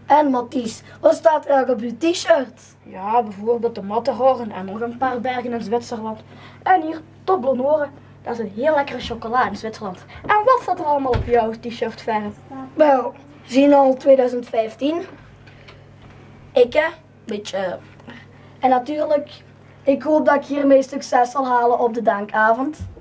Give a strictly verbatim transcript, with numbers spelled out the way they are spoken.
En Mathies, wat staat er eigenlijk op uw t-shirt? Ja, bijvoorbeeld de Matterhorn en nog een paar bergen in Zwitserland. En hier, Toblerone. Dat is een heel lekkere chocola in Zwitserland. En wat staat er allemaal op jouw t-shirt verf? Wel, we zien al twintig vijftien. Ik hè, beetje. En natuurlijk, ik hoop dat ik hiermee succes zal halen op de dankavond.